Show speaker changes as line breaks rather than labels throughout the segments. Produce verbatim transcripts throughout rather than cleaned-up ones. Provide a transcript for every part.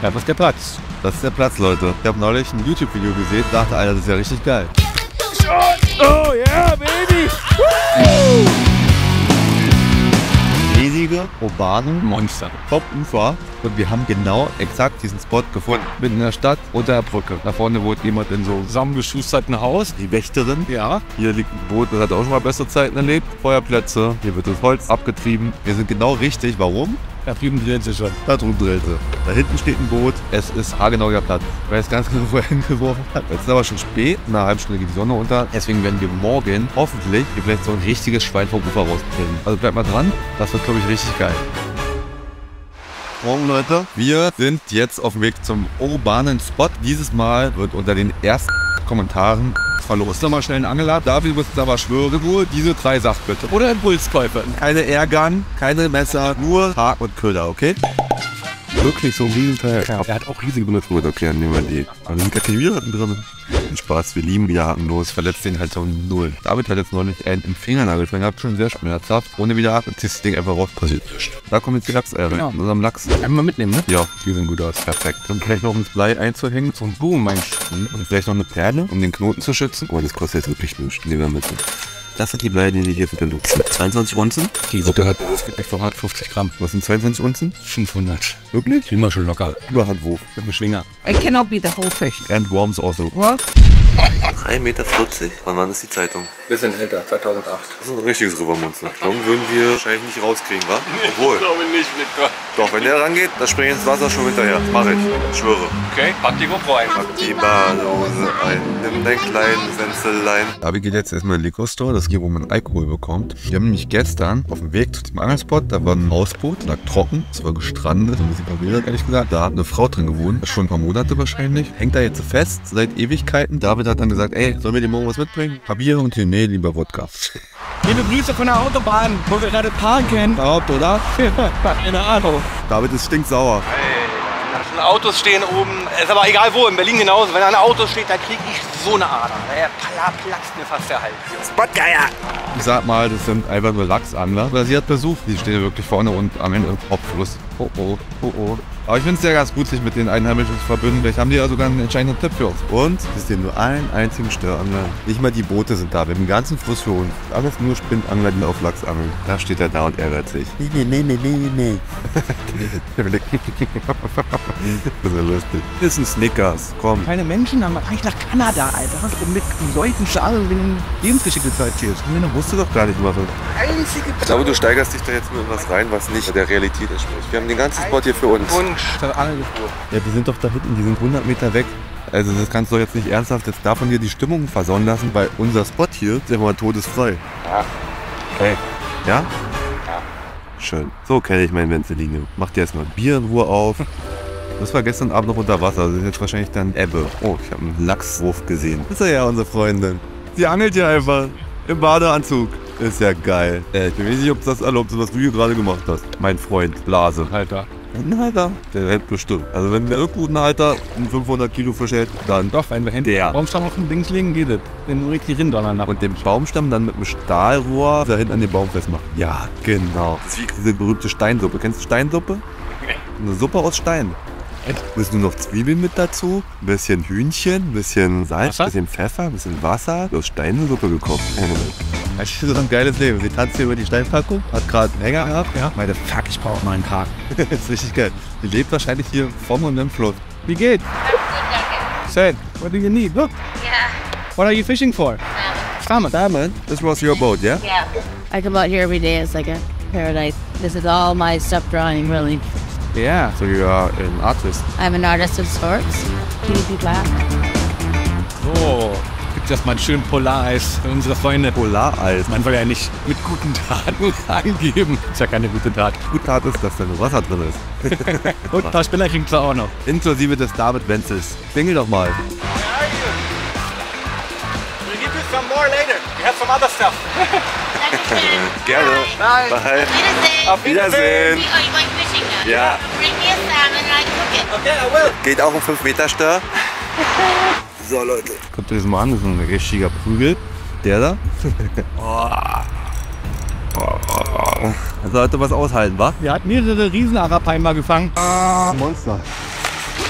Ja, was ist der Platz?
Das ist der Platz, Leute. Ich habe neulich ein YouTube-Video gesehen, dachte, Alter, das ist ja richtig geil.
Oh yeah, baby!
Riesige, urbane
Monster.
Top-Ufer. Und wir haben genau exakt diesen Spot gefunden.
Mitten in der Stadt, unter der Brücke. Da vorne wohnt jemand in so zusammengeschusterten Haus.
Die Wächterin.
Ja.
Hier liegt ein Boot, das hat auch schon mal bessere Zeiten erlebt. Feuerplätze. Hier wird das Holz abgetrieben. Wir sind genau richtig. Warum?
Da drüben drillt sie schon.
Da drüben drillt sie. Da hinten steht ein Boot. Es ist haargenau der Platz. Ich weiß ganz genau, wo er hingeworfen hat. Jetzt ist aber schon spät. In einer halben Stunde geht die Sonne unter. Deswegen werden wir morgen hoffentlich hier vielleicht so ein richtiges Schwein vom Ufer rauskriegen. Also bleibt mal dran. Das wird, glaube ich, richtig geil. Morgen, Leute. Wir sind jetzt auf dem Weg zum urbanen Spot. Dieses Mal wird unter den ersten Kommentaren verlost. Nochmal schnell einen Angel ab. David muss aber schwören, nur diese drei Sachen bitte.
Oder Impulskäufer.
Keine Airgun, keine Messer, nur Haken und Köder, okay? Wirklich so ein Riesenteil.
Ja, er hat auch riesige Benutzung.
Gut, okay, dann nehmen wir die. Aber da sind gar keine Widerhaken drin. Spaß, wir lieben Widerhaken los. Verletzt den halt so null. David hat jetzt neulich einen im Fingernagel gehabt, schon sehr schmerzhaft. Ohne Widerhaken ziehst das Ding einfach raus. Passiert nichts. Da kommen jetzt die Lachseier rein.
Genau.
In unserem Lachs.
Einmal mitnehmen, ne?
Ja, die sehen gut aus. Perfekt. Und vielleicht noch ein Blei einzuhängen.
So ein Boom, mein Sch
Und vielleicht noch eine Perle, um den Knoten zu schützen. Oh, das kostet jetzt wirklich nichts. Nehmen wir mit. Das sind die Blei, die hier für den Lux sind. zweiundzwanzig Unzen.
Die Suppe hat echt hundertfünfzig Gramm.
Was sind zweiundzwanzig Unzen?
fünfhundert.
Wirklich?
Kriegen wir schon locker.
Überhandwurf.
Mit dem Schwinger.
It cannot be the whole fish.
And worms also.
What?
drei Meter vierzig. Von wann ist die Zeitung?
Bisschen älter, zweitausendacht.
Das ist ein richtiges Rivermonster. Dann würden wir wahrscheinlich nicht rauskriegen, wa? Obwohl.
Ich glaube nicht, Victor.
Doch, wenn der rangeht, dann springe ich ins Wasser schon hinterher. Mach ich. Ich schwöre.
Okay, pack die GoPro ein.
Pack die Badehose ein. Nimm dein kleines Senselein. Aber geht jetzt erstmal in den Liquor Store, das ist hier, wo man Alkohol bekommt. Wir haben nämlich gestern auf dem Weg zu dem Angelspot, da war ein Hausboot, lag trocken, es war gestrandet, so ein bisschen verwildert, ehrlich gesagt. Da hat eine Frau drin gewohnt, schon ein paar Monate wahrscheinlich. Hängt da jetzt fest, seit Ewigkeiten. David hat dann gesagt, ey, sollen wir dir morgen was mitbringen? Papier und hier, nee, lieber Wodka.
Liebe Grüße von der Autobahn, wo wir gerade parken.
Überhaupt, oder?
Keine Ahnung.
David ist stinksauer.
Schon Autos stehen oben, ist aber egal wo, in Berlin genauso. Wenn da ein Auto steht, da kriege ich so eine Ader. Der platzt mir fast der Hals. Spotgeier!
Ich sag mal, das sind einfach nur Lachsangler. Aber sie hat Besuch. Die stehen wirklich vorne und am Ende im Hauptfluss. Oh oh, oh oh. Aber ich finde es ja ganz gut, sich mit den Einheimischen zu verbünden. Vielleicht haben die ja sogar einen entscheidenden Tipp für uns. Und es ist nur einen einzigen Störangler. Nicht mal die Boote sind da. Wir haben den ganzen Fluss für uns. Alles nur Spinnangler, die auf Lachs angeln. Da steht er da und ärgert sich. Nee, nee, nee, nee, nee, nee. Das ist ja lustig. Das ist ein Snickers. Komm.
Keine Menschen haben eigentlich nach Kanada, Alter. Und mit solchen Schaden wie eine Lebensgeschichte Zeit hier.
Ich wusste doch gar nicht, was das
Einzige
Ich glaube, du steigerst dich da jetzt mit was rein, was nicht der Realität entspricht. Wir haben den ganzen Spot hier für uns.
Wunsch. Angelspur.
Ja, die sind doch da hinten, die sind hundert Meter weg. Also das kannst du jetzt nicht ernsthaft jetzt davon hier die Stimmung versauen lassen, weil unser Spot hier ist ja mal todesfrei.
Ja. Okay.
Ja?
Ja.
Schön. So kenne ich mein Wenzeline. Mach dir erstmal Bier in Ruhe auf. Das war gestern Abend noch unter Wasser. Das ist jetzt wahrscheinlich dann Ebbe. Oh, ich habe einen Lachswurf gesehen. Das ist ja unsere Freundin. Sie angelt hier einfach im Badeanzug. Ist ja geil. Äh, ich weiß nicht, ob das erlaubt ist, was du hier gerade gemacht hast. Mein Freund, Blase.
Alter.
Ein Halter, der hält bestimmt. Also wenn der irgendwo ein Halter einen fünfhundert Kilo Fisch hält, dann
Doch, wenn wir hinten
der.
Baumstamm auf dem Dings legen, geht es. Den richtig Rindonner nach.
Und den Baumstamm dann mit einem Stahlrohr da hinten an den Baum festmachen. Ja, genau. Das ist wie diese berühmte Steinsuppe. Kennst du Steinsuppe?
Nee.
Eine Suppe aus Stein. Müssen nur noch Zwiebeln mit dazu, ein bisschen Hühnchen, ein bisschen Salz, ein bisschen Pfeffer, ein bisschen Wasser. Aus Steinsuppe gekocht. Das ist so ein geiles Leben. Sie tanzt hier über die Steinpackung, hat gerade einen Hänger gehabt. Ja.
Meine Fuck, ich brauche mal einen Tag.
Das ist richtig geil. Die lebt wahrscheinlich hier vom und im Fluss.
Wie geht's? Said, what do you need? Look.
Yeah.
What are you fishing for? Salmon.
Salmon? This was your boat, yeah?
Yeah. I come out here every day. It's like a paradise. This is all my stuff drawing, really.
Yeah.
So you are an artist.
I'm an artist of sorts. P V Black.
So, gibt das mal schön Polareis für unsere Freunde.
Polareis.
Man soll ja nicht mit guten Taten reingeben. Ist ja keine gute Tat.
Gute Tat ist, dass da nur Wasser drin ist.
Und ein paar Spinner kriegt sie auch noch.
Inklusive des David Wenzels. Klingel doch mal.
We'll give you some more later. We have some other stuff.
Gerne.
Bye.
Bye.
Wiedersehen.
Auf
Wiedersehen.
Oh, you're going fishing now?
Ja.
Bring me a salmon and I cook it.
Okay, I will.
Geht auch um fünf Meter Stör. So Leute. Guckt euch das mal an, das ist ein richtiger Prügel. Der da. Er sollte was aushalten, wa?
Wir hatten mehrere Riesenarapeien mal gefangen.
Monster.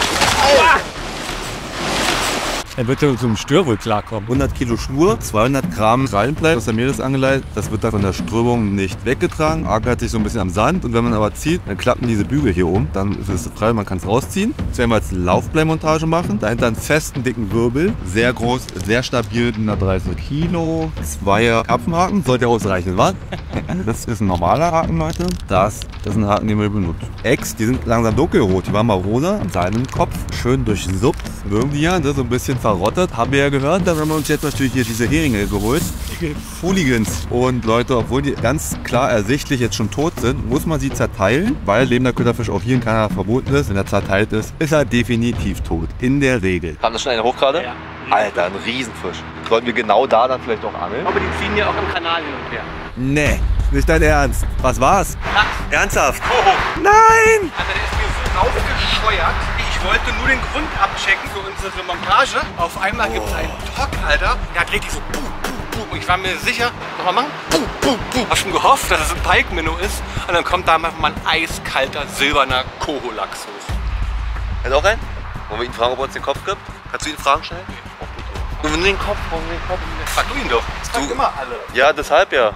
Er wird ja zum Stör wohl klarkommen.
hundert Kilo Schnur, zweihundert Gramm Krallenblei aus der Meeresangelei. Das wird da von der Strömung nicht weggetragen, ankert sich so ein bisschen am Sand. Und wenn man aber zieht, dann klappen diese Bügel hier um. Dann ist es frei, man kann es rausziehen. Jetzt werden wir jetzt eine Laufbleimontage machen. Dahinter einen festen, dicken Wirbel. Sehr groß, sehr stabil, hundertdreißig Kilo. Zweier Karpfenhaken, sollte ausreichen, was? Das ist ein normaler Haken, Leute. Das ist ein Haken, den wir benutzen. Ex, die sind langsam dunkelrot. Die waren mal rosa an seinem Kopf. Schön durchsuppt. Mögen die ja, ne? So ein bisschen verrottet. Haben wir ja gehört. Dann haben wir uns jetzt natürlich hier diese Heringe geholt. Hooligans. Und Leute, obwohl die ganz klar ersichtlich jetzt schon tot sind, muss man sie zerteilen, weil lebender Köderfisch auch hier in Kanada verboten ist. Wenn er zerteilt ist, ist er definitiv tot. In der Regel.
Haben das schon eine hoch gerade?
Ja.
Alter, ein Riesenfisch. Sollten wir genau da dann vielleicht auch angeln?
Aber die ziehen ja auch am Kanal hin und her.
Nee, nicht dein Ernst. Was war's?
Lachs.
Ernsthaft?
Koho.
Nein!
Alter, der ist mir so raufgescheuert. Ich wollte nur den Grund abchecken für unsere Montage. Auf einmal gibt es einen Tock, Alter. Der dreht die so puh, puh, puh. Und ich war mir sicher, nochmal machen? Puh, puh, puh. Hab schon gehofft, dass es ein Pike-Minnow ist. Und dann kommt da mal ein eiskalter, silberner Koho-Lachs hoch.
Hält auch rein? Wollen wir ihn fragen, ob er uns den Kopf gibt? Kannst du ihn fragen schnell?
Und den Kopf, warum den Kopf? Frag du ihn doch. Das fragt immer alle.
Ja, deshalb ja.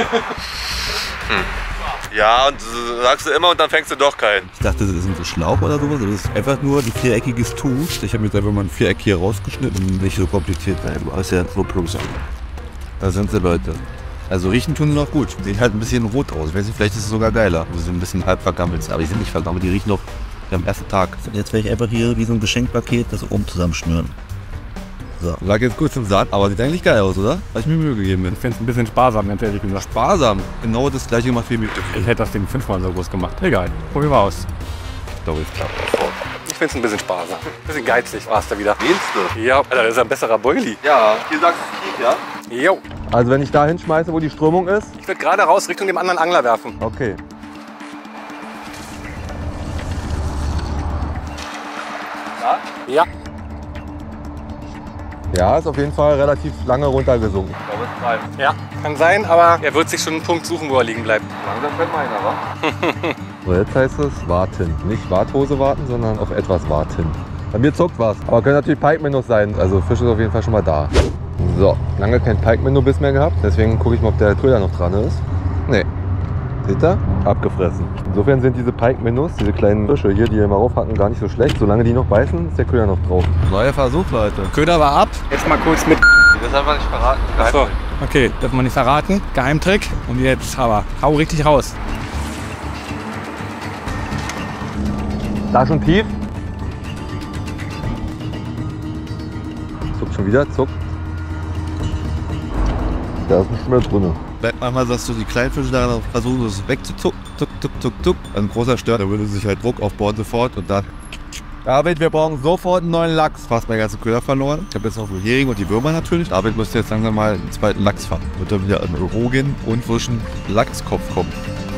hm. Ja, und so sagst du immer und dann fängst du doch keinen.
Ich dachte, das ist ein Schlauch oder sowas. Das ist einfach nur ein viereckiges Tuch. Ich habe jetzt einfach mal ein Viereck hier rausgeschnitten. Nicht so kompliziert. Du hast ja so Plugs. Da sind sie, Leute. Also riechen tun sie noch gut. Sehen halt ein bisschen rot aus. Ich weiß nicht, vielleicht ist es sogar geiler. Sie sind ein bisschen halb vergammelt. Aber die sind nicht vergammelt. Die riechen noch am ersten Tag.
Jetzt werde ich einfach hier wie so ein Geschenkpaket das oben zusammenschnüren. So.
Lag jetzt kurz im Sand, aber sieht eigentlich geil aus, oder? Habe ich mir Mühe gegeben.
Ich finde es ein bisschen sparsam, ganz ehrlich gesagt.
Sparsam. Genau das gleiche gemacht wie mit.
Ich hätte das Ding fünfmal so groß gemacht. Egal, probieren wir aus.
Ich glaube, es klappt.
Ich find's ein bisschen sparsam. Ein bisschen geizig war es da wieder.
Findest du?
Ja, Alter, das ist ein besserer Boilie.
Ja, hier sagst du es, ja?
Jo.
Also wenn ich da hinschmeiße, wo die Strömung ist?
Ich würde gerade raus Richtung dem anderen Angler werfen.
Okay.
Ja.
Ja, ist auf jeden Fall relativ lange runtergesunken.
Ich glaube, es bleibt.
Ja, kann sein, aber er wird sich schon einen Punkt suchen, wo er liegen bleibt.
Langsam fällt meiner, wa?
So, jetzt heißt es warten. Nicht Warthose warten, sondern auf etwas warten. Bei mir zuckt was. Aber können natürlich Pike-Minnows sein. Also Fisch ist auf jeden Fall schon mal da. So, lange kein Pike-Minnow-Biss mehr gehabt. Deswegen gucke ich mal, ob der Köder noch dran ist. Nee. Seht ihr? Abgefressen. Insofern sind diese Pike-Minnows, diese kleinen Fische hier, die hier mal raufhacken, gar nicht so schlecht. Solange die noch beißen, ist der Köder noch drauf. Neuer Versuch, Leute.
Köder war ab. Jetzt mal kurz mit.
Das haben wir nicht verraten.
So, okay, darf man nicht verraten. Geheimtrick. Und jetzt aber hau richtig raus.
Da schon tief. Zuckt schon wieder, zuckt. Da ist nicht mehr drin. Manchmal sagst du, die Kleinfische da versuchen, es wegzuzucken. Zuck, zuck, zuck, zuck. Ein großer Stör, da würde sich halt Druck aufbauen sofort und dann. David, wir brauchen sofort einen neuen Lachs. Fast mein ganzen Köder verloren. Ich habe jetzt noch den Hering und die Würmer natürlich. David müsste jetzt langsam mal einen zweiten Lachs fangen. Wird dann wieder ein rogen und frischen Lachskopf kommen.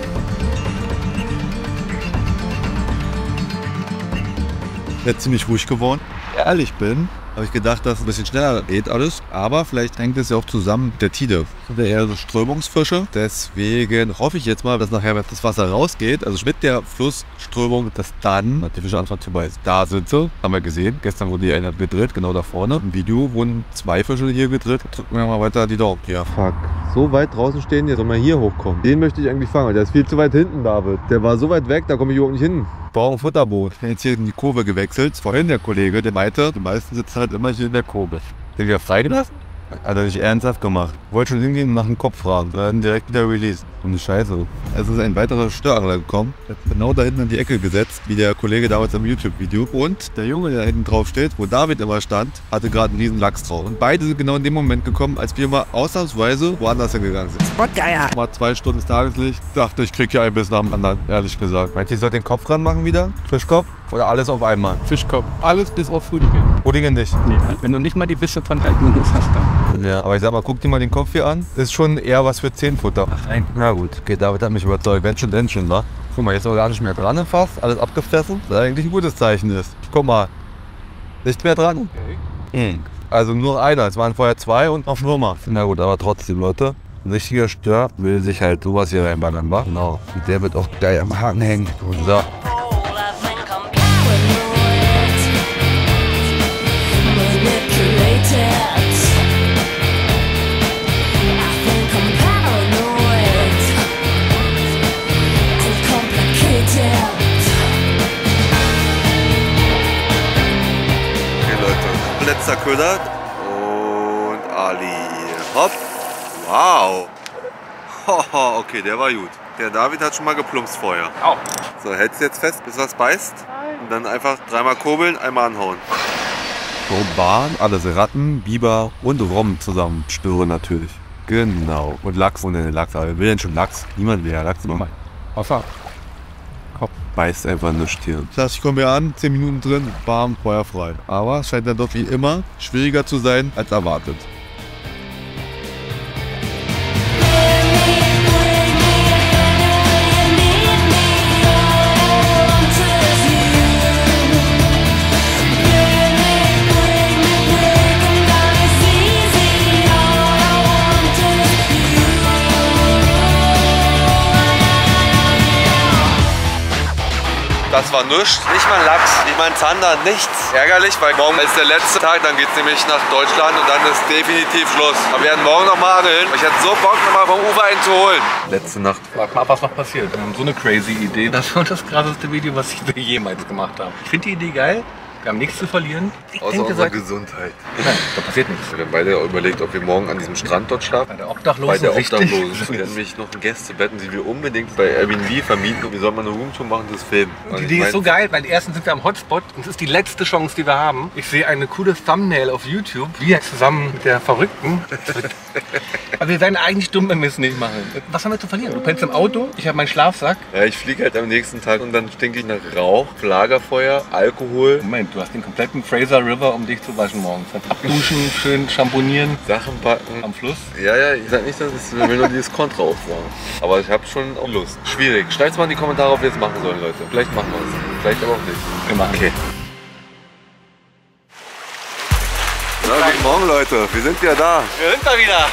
Jetzt ziemlich ruhig geworden. Ehrlich bin, habe ich gedacht, dass es ein bisschen schneller geht alles. Aber vielleicht hängt es ja auch zusammen mit der Tide. Das sind ja eher so Strömungsfische. Deswegen hoffe ich jetzt mal, dass nachher das Wasser rausgeht. Also mit der Flussströmung, dass dann die Fische anfangen zu beißen. Da sind sie, haben wir gesehen. Gestern wurde die eine gedreht, genau da vorne. Im Video wurden zwei Fische hier gedreht. Drücken wir mal weiter die Daumen. Ja, fuck. So weit draußen stehen, jetzt soll mal hier hochkommen. Den möchte ich eigentlich fangen. Der ist viel zu weit hinten, David. Der war so weit weg, da komme ich überhaupt nicht hin. Brauche ein Futterboot. Ich bin jetzt hier in die Kurve gewechselt. Vorhin der Kollege, der meinte, die meisten sitzen halt immer hier in der Kurve. Den wir freigelassen? Hat er nicht ernsthaft gemacht. Wollte schon hingehen und nach dem Kopf fragen. Dann direkt wieder released. Und eine Scheiße. Es ist ein weiterer Störangler gekommen. Der hat genau da hinten in die Ecke gesetzt, wie der Kollege damals im YouTube-Video. Und der Junge, der da hinten drauf steht, wo David immer stand, hatte gerade einen riesen Lachs drauf. Und beide sind genau in dem Moment gekommen, als wir mal ausnahmsweise woanders hingegangen sind.
Spotgeier!
Mal zwei Stunden des Tageslicht. Dachte, ich krieg hier ein Biss nach dem anderen, ehrlich gesagt. Meint ihr, ich soll den Kopf ranmachen wieder? Fischkopf? Oder alles auf einmal?
Fischkopf. Alles bis auf Hooligan.
Hooligan nicht.
Nee, wenn du nicht mal die Bisse von Alten hast, dann.
Ja, aber ich sag mal, guck dir mal den Kopf hier an. Ist schon eher was für Zehnfutter.
Ach nein.
Na gut, okay, David hat mich überzeugt. Wenn schon, denn schon, wa? Guck mal, jetzt ist auch gar nicht mehr dran im Fass. Alles abgefressen. Was eigentlich ein gutes Zeichen ist. Guck mal. Nicht mehr dran. Okay. Mhm. Also nur einer. Es waren vorher zwei und noch Würmer. Na gut, aber trotzdem, Leute. Ein richtiger Stör will sich halt sowas hier reinballern, wa? Genau. Und der wird auch geil am Haken hängen. Und so.
When you're
geködert. Und Ali. Hopp. Wow. Hoho, okay, der war gut. Der David hat schon mal geplumpst vorher.
Au.
So, hältst du jetzt fest, bis was beißt. Und dann einfach dreimal kurbeln, einmal anhauen.
So Bahn, alles Ratten, Biber und Robben zusammen. Störe natürlich. Genau. Und Lachs ohne Lachs. Aber wer will denn schon Lachs? Niemand will ja Lachs machen.
Wasser.
Beißt einfach nichts hier.
Das heißt, ich komme hier an, zehn Minuten drin, bam, feuerfrei. Aber es scheint dann doch wie immer schwieriger zu sein als erwartet.
Das war nichts, nicht mal ein Lachs, nicht mal ein Zander, nichts. Ärgerlich, weil morgen ist der letzte Tag, dann geht es nämlich nach Deutschland und dann ist definitiv Schluss. Aber wir werden morgen noch mal angeln. Ich hätte so Bock, noch mal vom Ufer einen zu holen. Letzte Nacht.
Frag mal, was noch passiert. Wir haben so eine crazy Idee. Das war das krasseste Video, was ich jemals gemacht habe. Ich finde die Idee geil. Wir haben nichts zu verlieren. Ich
Außer
denke,
unserer
seit...
Gesundheit.
Nein, da passiert nichts.
Wir haben beide überlegt, ob wir morgen an diesem Strand dort schlafen.
Bei der Obdachlosen.
Bei der
richtig.
Obdachlosen. Wir hatten nämlich noch ein Gästebett und die wir unbedingt bei Airbnb vermieten. Und wir sollen mal eine Roomtour machen, das filmen.
Und die Idee ist so geil, weil erstens sind wir am Hotspot und es ist die letzte Chance, die wir haben. Ich sehe eine coole Thumbnail auf YouTube. Wir zusammen mit der Verrückten. Aber wir wären eigentlich dumm, wenn wir es nicht machen. Was haben wir zu verlieren? Du pennst im Auto, ich habe meinen Schlafsack.
Ja, ich fliege halt am nächsten Tag und dann stinke ich nach Rauch, Lagerfeuer, Alkohol.
Moment, du hast den kompletten Fraser River, um dich zu waschen morgens. Abduschen, schön schamponieren.
Sachen packen.
Am Fluss.
Ja, ja, ich sag nicht, dass ich will nur dieses Kontra aufbauen. Aber ich habe schon auch Lust. Schwierig. Schreibt mal in die Kommentare, ob wir es machen sollen, Leute. Vielleicht machen wir es. Vielleicht aber auch nicht.
Wir machen.
Okay. Na, guten Morgen, Leute. Wir sind wieder da.
Wir sind da wieder.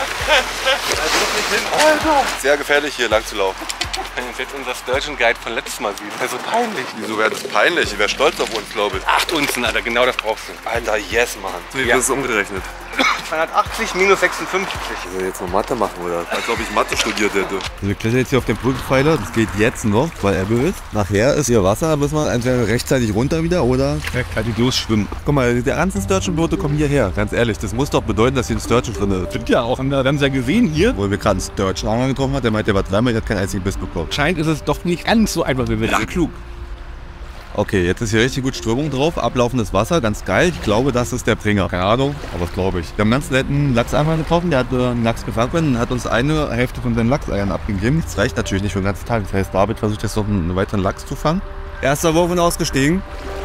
Sehr gefährlich hier lang zu laufen.
Wenn uns jetzt unser Sturgeon Guide von letztes Mal sieht. Das ist so peinlich.
Wieso wäre das peinlich? Ich wäre stolz auf uns, glaube ich.
Acht Unzen, Alter, genau das brauchst du.
Alter, yes, Mann. Wie
Ja.
ist es umgerechnet?
zweihundertachtzig minus sechsundfünfzig.
Ich will jetzt noch Mathe machen, oder? Als ob ich Mathe studiert hätte.
Also wir klettern jetzt hier auf den Brückenpfeiler. Das geht jetzt noch, weil Ebbe ist. Nachher ist hier Wasser, da müssen wir entweder rechtzeitig runter wieder oder rechtzeitig losschwimmen. Guck mal, die ganzen Sturgeon-Boote kommen hierher. Ganz ehrlich, das muss doch bedeuten, dass hier ein Sturgeon drin ist.
Stimmt ja auch. Wir haben es ja gesehen hier.
Wo wir gerade einen Sturgeon getroffen hat, der meint, der war dreimal, der hat keinen einzigen Biss bekommen.
Scheint ist es doch nicht ganz so einfach, wie wir
Ja,
denken.
klug. Okay, jetzt ist hier richtig gut Strömung drauf, ablaufendes Wasser, ganz geil. Ich glaube, das ist der Bringer. Keine Ahnung, aber das glaube ich. Wir haben einen ganz netten Lachseimer getroffen, der hat äh, einen Lachs gefangen und hat uns eine Hälfte von seinen Lachseiern abgegeben. Das reicht natürlich nicht für den ganzen Tag. Das heißt, David versucht jetzt noch einen weiteren Lachs zu fangen. Erster Wurf und ausgestiegen.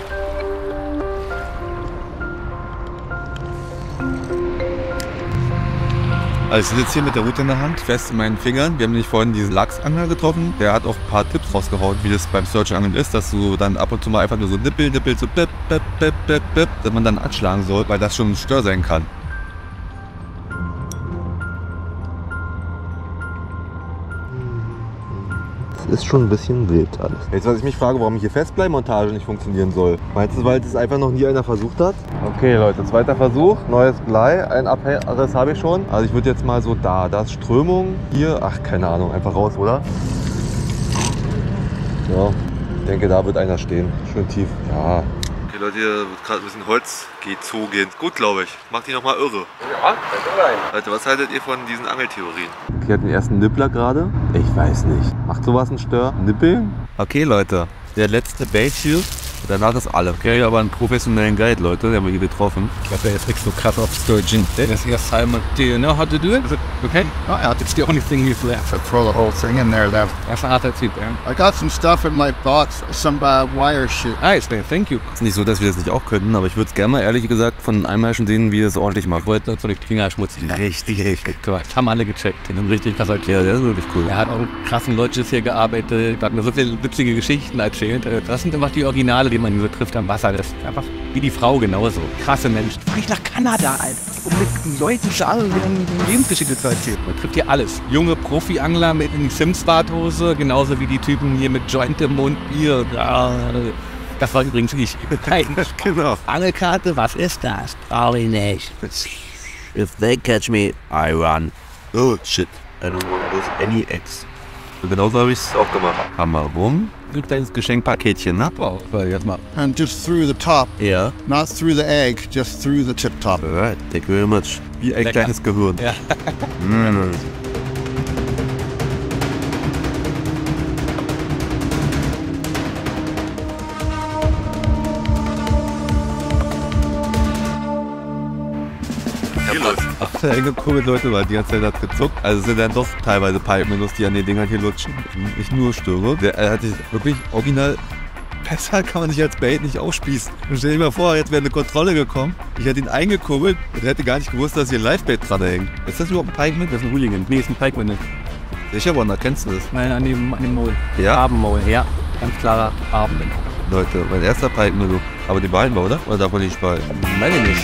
Also ich sitze hier mit der Rute in der Hand, fest in meinen Fingern. Wir haben nämlich vorhin diesen Lachsangler getroffen. Der hat auch ein paar Tipps rausgehauen, wie das beim Sturgeon-Angeln ist, dass du dann ab und zu mal einfach nur so nippel, nippel, so bip, bip, bip, bip, bip, dass man dann anschlagen soll, weil das schon ein Stör sein kann.
Ist schon ein bisschen wild alles.
Jetzt, was ich mich frage, warum hier Festbleimontage nicht funktionieren soll. Meinst du, weil das einfach noch nie einer versucht hat? Okay, Leute, zweiter Versuch. Neues Blei. Ein Abriss habe ich schon. Also ich würde jetzt mal so da. Da ist Strömung. Hier, ach, keine Ahnung. Einfach raus, oder? Ja, ich denke, da wird einer stehen. Schön tief. Ja. Okay, Leute, hier wird gerade ein bisschen Holz gezogen. Gut, glaube ich. Macht die nochmal irre.
Ja, das ist rein.
Leute, was haltet ihr von diesen Angeltheorien? Okay, hat den ersten Nippler gerade. Ich weiß nicht. Macht sowas einen Stör? Nippeln?
Okay, Leute, der letzte Bait hier. Danach ist alle. Okay, aber einen professionellen Guide, Leute, den haben wir hier getroffen.
Ich glaube, der ist nicht so krass auf Sturgeon. This is Simon. Do you know how to do it? Is it okay? Oh, yeah, it's the only thing he's left.
I throw the whole thing in there. Then
That's a hard Typ, man.
I got some stuff in my box, some uh, wire shit.
Nice, man. Thank you.
Ist nicht so, dass wir das nicht auch könnten, aber ich würde es gerne mal ehrlich gesagt von Einheimischen sehen, wie es ordentlich macht.
Ich wollte so die Finger schmutzig machen.
Richtig, richtig.
Das haben alle gecheckt. Den sind richtig krasser Typ.
Ja, der ist wirklich cool.
Er hat auch in krassen Lodges hier gearbeitet, hat mir so viele witzige Geschichten erzählt. Das sind einfach die Originale, die man hier so trifft am Wasser. Das ist einfach wie die Frau genauso. Krasse Menschen. Fahr ich nach Kanada, Alter, um mit Leuten zu angeln, mit ihnen Lebensgeschichte zu erzählen. Man trifft hier alles. Junge Profi-Angler mit in die Sims-Badhose, genauso wie die Typen hier mit Joint im Mund, Bier. Das war übrigens ich. Nein,
Genau.
Angelkarte, was ist das? Brauche ich nicht.
If they catch me, I run. Oh shit. I don't want to lose any eggs.
Genauso habe ich es auch gemacht.
Hammer rum. Ein kleines Geschenkpaketchen, ne?
Wow, jetzt mal.
And just through the top,
Ja.
not through the egg, just through the tip top.
Alright, thank you very much.
Wie ein
Lecker.
kleines Gehirn.
Ja.
Mm. Ach, eingekurbelt, Leute, weil die ganze Zeit hat gezuckt. Also es sind dann doch teilweise Pipe-Menüs, die an den Dingern hier lutschen. Nicht nur Störe. Der er hat sich wirklich original. Besser kann man sich als Bait nicht aufspießen. Und stell dir mal vor, jetzt wäre eine Kontrolle gekommen. Ich hätte ihn eingekurbelt und hätte gar nicht gewusst, dass hier ein Live-Bait dran hängt. Ist das überhaupt ein Pike-Menü?
Das ist ein Hooligan. Nee, ist ein Pike-Winne.
Sicher, Wanda, kennst du das?
Nein, an dem, an dem Maul.
Ja?
Farbenmaul, ja. Ganz klarer Farben.
Leute, mein erster Pike-Menü. Aber die behalten wir, oder? Oder darf man nicht behalten?
Meine nicht.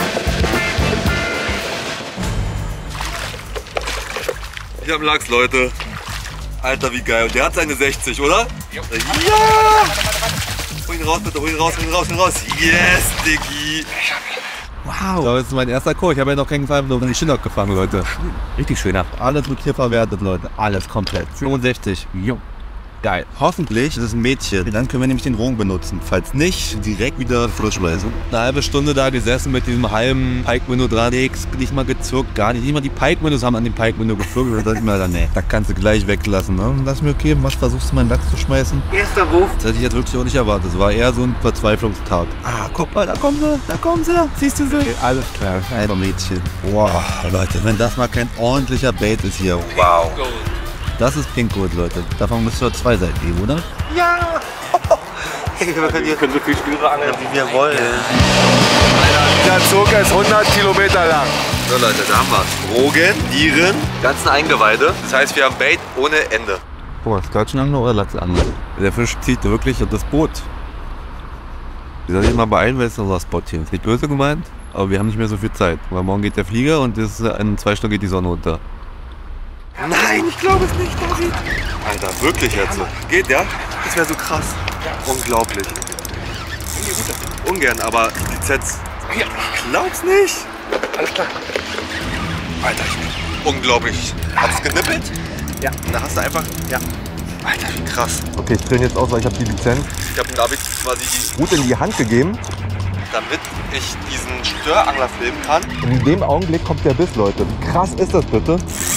Ich hab Lachs, Leute. Alter, wie geil. Und der hat seine sechzig, oder? Ja! Hol ihn raus, bitte. Hol ihn raus, hol ihn raus, hol ihn raus. Yes, Diggi.
Wow.
So, das ist mein erster Kurs. Ich habe ja noch keinen Fall noch den Schindler gefangen, Leute.
Richtig schöner.
Alles wird hier verwertet, Leute. Alles komplett. fünfundsechzig.
Jo.
Geil. Hoffentlich ist es ein Mädchen. Dann können wir nämlich den Rogen benutzen. Falls nicht, direkt wieder frisch schmeißen. Eine halbe Stunde da gesessen mit diesem halben Pike-Menü dran. Nix, nicht mal gezuckt, gar nicht. Nicht mal die Pike-Menüs haben an dem Pike-Menü geflogen. Da dachte ich mir, dann, nee, da kannst du gleich weglassen. Ne? Lass mir okay, was versuchst du meinen Lachs zu schmeißen?
Erster Wurf.
Das hätte ich jetzt wirklich auch nicht erwartet. Es war eher so ein Verzweiflungstag. Ah, guck mal, da kommen sie, da kommen sie. Siehst du sie?
Okay, alles klar.
Alter Mädchen. Wow, Leute, wenn das mal kein ordentlicher Bait ist hier.
Wow.
Das ist Pink Gold, Leute. Davon müsste es zwei Seiten geben, oder?
Ja! Wir können hier so viel Störe angeln, wie wir wollen.
Der Zug ist hundert Kilometer lang.
So Leute, da haben wir Rogen, Nieren, ganzen Eingeweide. Das heißt, wir haben Bait ohne Ende.
Guck mal, Skalschenangler oder Lachsangler? Der Fisch zieht wirklich das Boot. Wir sollen ihn mal beeilen, weil es ist unser Spot hier. Ist nicht böse gemeint, aber wir haben nicht mehr so viel Zeit. Weil morgen geht der Flieger und das ist in zwei Stunden geht die Sonne unter.
Nein, ich glaube es nicht, David. Alter, wirklich jetzt? Geht ja? Das wäre so krass. Unglaublich. Ungern, aber die Lizenz. Ich glaub's nicht. Alles klar. Alter, ich unglaublich. Hast du es genippelt?
Ja.
Und da hast du einfach. Ja. Alter, wie krass.
Okay, ich trainiere jetzt aus, weil ich habe die Lizenz
Ich habe David quasi
gut in die Hand gegeben.
damit ich diesen Störangler filmen kann.
Und in dem Augenblick kommt der Biss, Leute. Wie krass ist das bitte?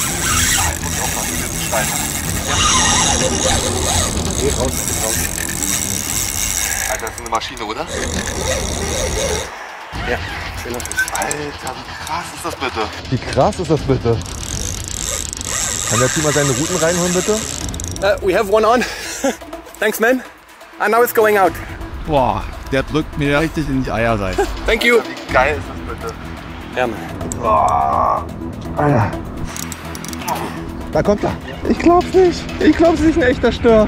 Geh raus, geh raus. Alter, das ist eine Maschine, oder? Ja, schöner Fisch. Alter, wie krass ist das bitte?
Wie krass ist das bitte? Kann der Team mal seine Routen reinholen, bitte?
Uh, we have one on. Thanks, man. And now it's going out.
Boah, der drückt mir richtig in die Eier rein.
Thank you.
Wie geil ist das bitte?
Ja, Mann.
Da kommt er. Ich glaub's nicht. Ich glaub's nicht, ein echter Stör.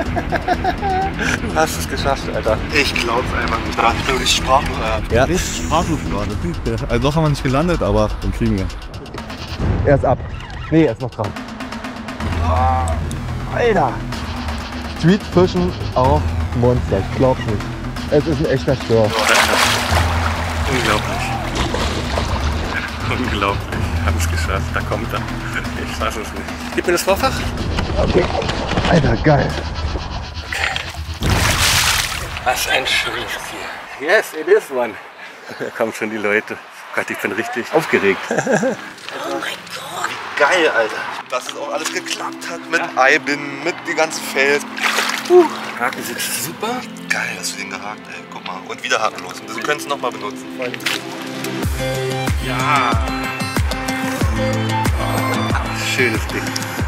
Du hast es geschafft, Alter. Ich glaub's einfach nicht. Da bin ich wirklich sprachlos, Alter.
Ja, richtig sprachlos gerade. Also doch haben wir nicht gelandet, aber den kriegen wir. Er ist ab. Nee, er ist noch dran. Alter. Streetfischen auf Monster. Ich glaub's nicht. Es ist ein echter Stör.
Unglaublich. Unglaublich. Wir haben es geschafft. Da kommt er. Ich fass es nicht. Gib mir das Vorfach.
Okay. Alter, geil.
Was ein schönes Tier. Yes, it is one. Da kommen schon die Leute. Gott, ich bin richtig aufgeregt.
Geil, Alter. Dass es auch alles geklappt hat mit Eibinden, mit dem ganzen Feld. Uh.
Haken sitzt super.
Geil, dass du den gehakt, ey. Guck mal. Und wieder hakenlos. Und wir können es nochmal benutzen.
Ja. Schönes Ding.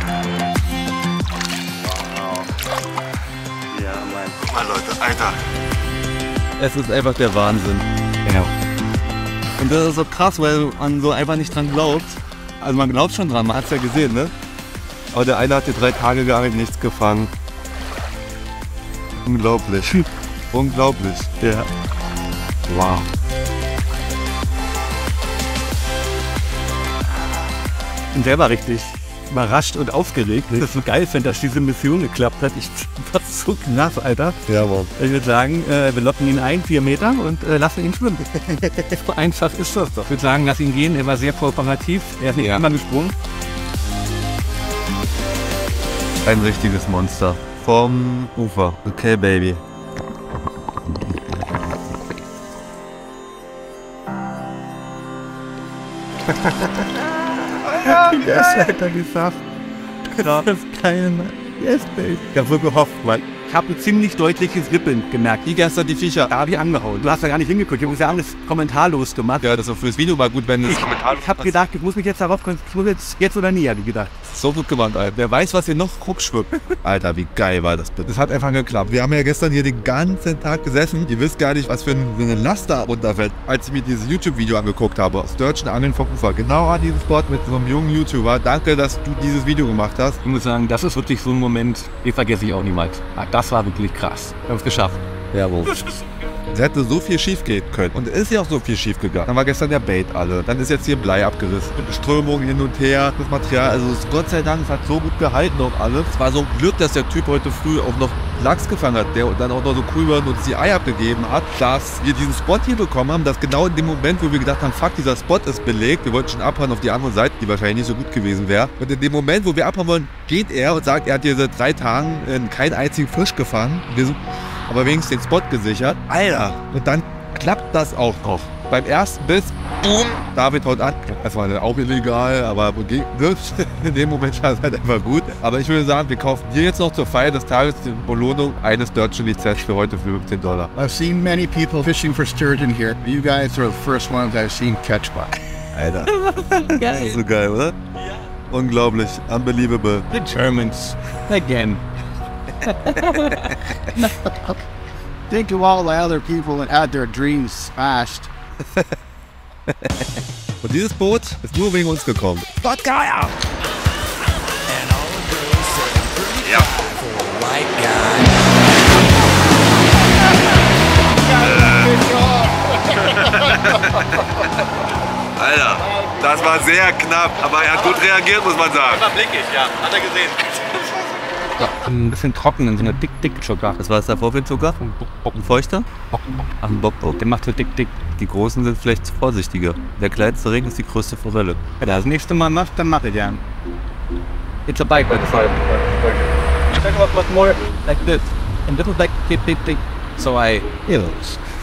Ja, Mann.
Guck mal, Leute. Alter.
Es ist einfach der Wahnsinn.
Genau.
Und das ist so krass, weil man so einfach nicht dran glaubt. Also man glaubt schon dran, man hat es ja gesehen, ne? Aber der eine hat hier drei Tage geangelt, nichts gefangen. Unglaublich. Unglaublich. Ja. Wow.
Ich bin selber richtig überrascht und aufgeregt, dass ich das so geil finde, dass diese Mission geklappt hat. Ich war so knapp, Alter.
Ja, Mann.
Ich würde sagen, äh, wir locken ihn ein, vier Meter, und äh, lassen ihn schwimmen. So einfach ist das doch. Ich würde sagen, lass ihn gehen. Er war sehr kooperativ. Er ist nicht
Ja.
immer gesprungen.
Ein richtiges Monster. Vom Ufer. Okay, Baby.
Das hat er gesagt. Das ist keine Mann. Yes, baby.
Ich hab so gehofft, Mann. Ich habe ein ziemlich deutliches Rippeln gemerkt.
Wie gestern die Viecher.
Da habe ich angehauen. Du hast ja gar nicht hingeguckt. Ich habe ja alles kommentarlos gemacht.
Ja, das ist auch fürs Video mal gut, wenn es
Ich, ich habe gedacht, ich muss mich jetzt darauf konzentrieren, jetzt, jetzt oder nie, habe ich gedacht.
so gut gemacht, Alter. Wer weiß, was hier noch rumschwirrt. Alter, wie geil war das bitte. Das hat einfach geklappt. Wir haben ja gestern hier den ganzen Tag gesessen. Ihr wisst gar nicht, was für eine Last da runterfällt. Als ich mir dieses YouTube-Video angeguckt habe, Sturgeon Angeln vom Ufer. Genau an diesem Spot mit so einem jungen YouTuber. Danke, dass du dieses Video gemacht hast.
Ich muss sagen, das ist wirklich so ein Moment, den vergesse ich auch niemals. Das war wirklich krass. Wir haben es geschafft.
Jawohl. Es hätte so viel schief gehen können. Und es ist ja auch so viel schief gegangen. Dann war gestern der Bait alle. Dann ist jetzt hier Blei abgerissen. Strömung hin und her. Das Material, also es, Gott sei Dank, es hat so gut gehalten auch alles. Es war so ein Glück, dass der Typ heute früh auch noch Lachs gefangen hat, der dann auch noch so cool war und uns die Eier abgegeben hat, dass wir diesen Spot hier bekommen haben, dass genau in dem Moment, wo wir gedacht haben, fuck, dieser Spot ist belegt, wir wollten schon abhauen auf die andere Seite, die wahrscheinlich nicht so gut gewesen wäre. Und in dem Moment, wo wir abhauen wollen, geht er und sagt, er hat hier seit drei Tagen äh, keinen einzigen Fisch gefangen. Wir so, aber wenigstens den Spot gesichert. Alter! Und dann klappt das auch noch. Beim ersten Biss, boom, David haut an. Das war auch illegal, aber in dem Moment war es halt einfach gut. Aber ich würde sagen, wir kaufen hier jetzt noch zur Feier des Tages die Belohnung eines Sturgeon Lizenz für heute für fünfzehn Dollar.
I've seen many people fishing for sturgeon here. You guys are the first ones I've seen catch one.
Alter. Das ist so geil, oder? Ja. Unglaublich. Unbelievable.
The Germans. Again.
Think of all the other people that had their dreams smashed.
Und dieses Boot ist nur wegen uns gekommen. Gott geil! Ja. Alter, das war sehr knapp, aber er hat gut reagiert, muss man sagen.
War blickig, ja. Hat er gesehen.
Ein bisschen trocken in so einer Dick-Dick-Zucker.
Was war das davor für ein Zucker? Ein feuchter? Ach, ein Bockbock.
Der macht so dick-dick.
Die Großen sind vielleicht vorsichtiger. Der kleinste Ring ist die größte Forelle.
Wenn er das nächste Mal macht, dann macht er ja. It's a bite by the side. Check out what more like this. And little like dick, dick, dick. So I, you know.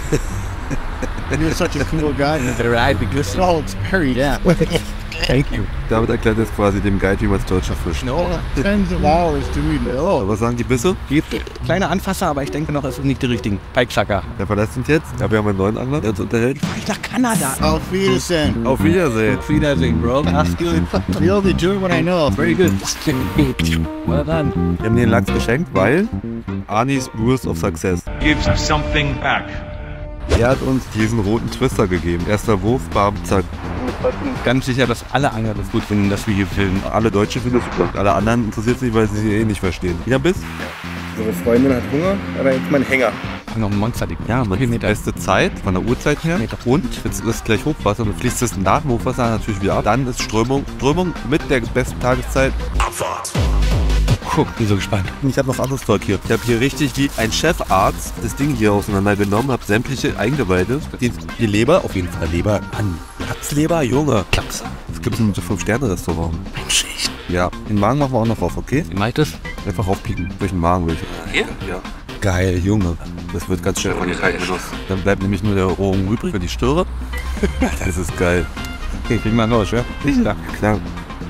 You're such a cool guy.
Right, because
Oh, it's very yeah.
thank you.
Damit erklärt es quasi dem Guide, wie man es deutscher fischt.
No,
Tens of hours doing it. Oh,
Was sagen die Bisse?
kleine Anfasser, aber ich denke noch, es sind nicht die richtigen. Pikesucker.
Der verlässt uns jetzt. Ja, wir haben einen neuen Angler, der uns unterhält.
Ich nach Kanada.
auf Wiedersehen.
Auf Wiedersehen.
Auf Wiedersehen, bro. That's good.
You only do what I know.
Very good. Well done.
Wir haben den Lachs geschenkt, weil Arnie's Brewers of Success.
Gives something back.
Er hat uns diesen roten Twister gegeben. Erster Wurf, bam, zack.
Ganz sicher, dass alle Angler das gut finden, dass wir hier filmen.
Alle Deutschen finden das super. Alle anderen interessiert es nicht, weil sie sie eh nicht verstehen. Wieder Biss?
Unsere Freundin hat Hunger, aber jetzt mein Hänger.
Noch ein Monster, die
Ja, man die beste Zeit von der Uhrzeit her. Und jetzt ist gleich Hochwasser und fließt es nach dem Hochwasser natürlich wieder ab. Dann ist Strömung. Strömung mit der besten Tageszeit. Abfahrt.
Guck, bin so gespannt.
Ich habe noch anderes Zeug hier. Ich habe hier richtig wie ein Chefarzt das Ding hier auseinandergenommen, habe sämtliche Eingeweide. Die, die Leber, auf jeden Fall Leber an. Herzleber, Junge. Klaps. Das gibt es in so fünf Sterne Restaurant.
Menschlich.
Ja, den Magen machen wir auch noch auf, okay?
Wie meint das?
Einfach aufpieken. Durch den Magen will ich.
Hier?
Ja. Geil, Junge. Das wird ganz schnell von den kalten Genuss. Dann bleibt nämlich nur der Rohring übrig für die Störe. Das ist geil.
Okay, krieg mal los, ja?
Ja, klar.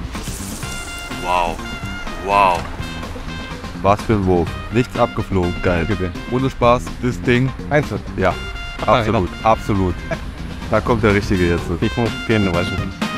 Wow. Wow. Was für ein Wurf. Nichts abgeflogen. Geil.
Bitte.
Ohne Spaß, das Ding.
Einzel.
Ja, absolut, absolut. Da kommt der Richtige jetzt.
Ich muss gehen, weißt du.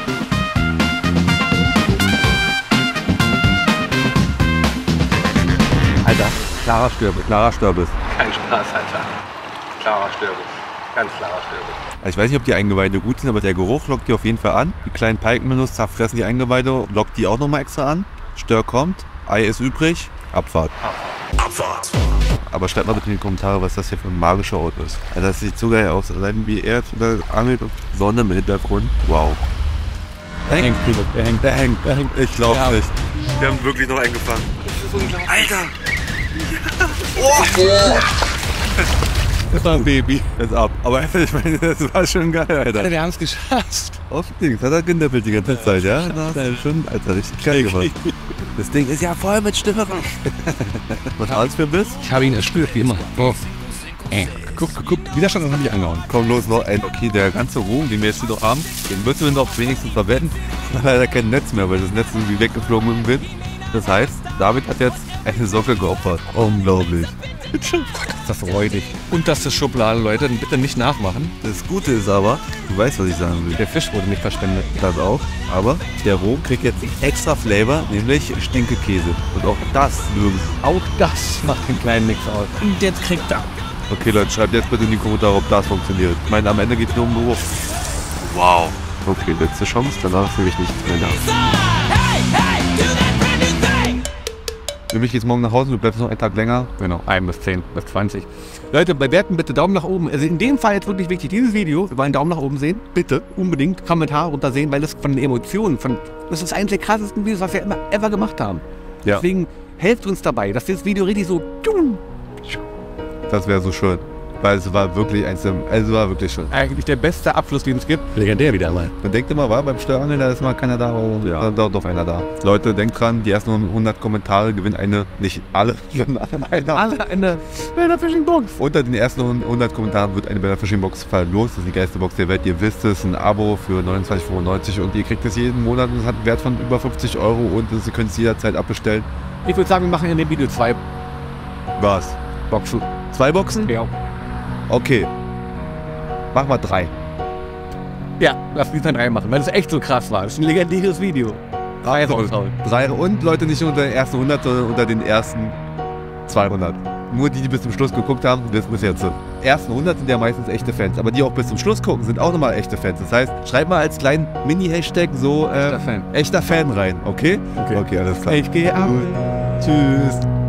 Alter, klarer Stürbiss.
Klarer Störbiss.
Kein Spaß, Alter. Klarer Stürbiss. Ganz klarer Stürbiss.
Ich weiß nicht, ob die Eingeweide gut sind, aber der Geruch lockt die auf jeden Fall an. Die kleinen Pikenminus zerfressen die Eingeweide, lockt die auch nochmal extra an. Stör kommt, Ei ist übrig, Abfahrt.
Abfahrt.
Aber schreibt mal bitte in die Kommentare, was das hier für ein magischer Ort ist. Also das sieht so geil aus. Allein wie er da angelt und Sonne im Hintergrund. Wow.
Der hängt, der hängt,
Der hängt.
der hängt.
Ich glaub's
Ja.
nicht. Wir haben wirklich noch einen gefangen. Alter!
Das war ein Baby.
Jetzt ab. Aber ich meine, das war schon geil, Alter.
Wir haben es geschafft.
Auf Dings. Hat er genäppelt die ganze Zeit, ja? Das ist schon, Alter, richtig geil gemacht. Das Ding ist ja voll mit Stiften. Was alles für ein Biss?
Ich habe ihn erspürt, wie immer. Oh. Äh, guck, guck, guck, Widerstand habe ich angehauen.
Komm los, noch ein. Okay, der ganze Ruhm, den wir jetzt hier noch haben, den müssen wir noch wenigstens verwenden. Leider kein Netz mehr, weil das Netz irgendwie weggeflogen im Wind. Das heißt, David hat jetzt eine Socke geopfert. Unglaublich.
Ist das räudig. Unterste Schublade, Leute, bitte nicht nachmachen.
Das Gute ist aber, du weißt, was ich sagen will.
Der Fisch wurde nicht verschwendet.
Das auch. Aber der Rom kriegt jetzt einen extra Flavor, nämlich Stinkekäse. Und auch das mögen sie.
Auch das macht einen kleinen Mix aus. Und jetzt kriegt er.
Okay, Leute, schreibt jetzt bitte in die Kommentare, ob das funktioniert. Ich meine, am Ende geht es nur um den Beruf. Wow. Okay, letzte Chance, danach ist nämlich nichts mehr da. Für mich geht's morgen nach Hause, du bleibst noch einen Tag länger.
Genau, ein bis zehn bis zwanzig. Leute, bewerten bitte Daumen nach oben. Also in dem Fall jetzt wirklich wichtig, dieses Video, wir wollen Daumen nach oben sehen. Bitte, unbedingt Kommentare runter sehen, weil das von den Emotionen, von, das ist eines der krassesten Videos, was wir immer ever gemacht haben.
Ja.
Deswegen helft uns dabei, dass dieses Video richtig so...
Das wäre so schön. Weil es war wirklich eins, also war wirklich schön.
Eigentlich der beste Abschluss, den es gibt. Legendär wieder mal.
Man denkt immer, war beim Steuerangeln, da ist mal keiner da, aber ja, da doch einer da. Leute, denkt dran, die ersten hundert Kommentare gewinnen eine, nicht alle, sondern eine.
Alle eine Better Fishing Box.
Unter den ersten hundert Kommentaren wird eine Better Fishing Box verlost. Das ist die geilste Box der Welt. Ihr wisst es, ein Abo für neunundzwanzig fünfundneunzig und ihr kriegt es jeden Monat und es hat einen Wert von über fünfzig Euro und ihr könnt es jederzeit abbestellen.
Ich würde sagen, wir machen in dem Video zwei
Was?
Boxen.
Zwei Boxen?
Ja.
Okay. Mach mal drei.
Ja, lass die dann reinmachen, weil das echt so krass war. Das ist ein legendäres Video. Drei raushauen.
Drei und Leute, nicht nur unter den ersten hundert, sondern unter den ersten zweihundert. Nur die, die bis zum Schluss geguckt haben, wissen es jetzt. Die ersten hundert sind ja meistens echte Fans, aber die auch bis zum Schluss gucken, sind auch nochmal echte Fans. Das heißt, schreib mal als kleinen Mini-Hashtag so äh,
Echter Fan.
echter Fan rein, okay?
Okay,
okay alles klar.
Ich gehe ab.
Tschüss.